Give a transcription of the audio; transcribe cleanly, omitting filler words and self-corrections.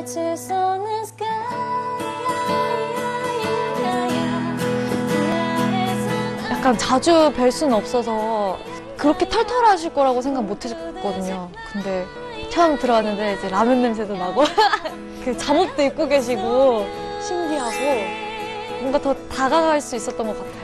약간 자주 뵐 수는 없어서 그렇게 털털하실 거라고 생각 못 했거든요. 근데 처음 들어왔는데 이제 라면 냄새도 나고 그 잠옷도 입고 계시고 신기하고 뭔가 더 다가갈 수 있었던 것 같아요.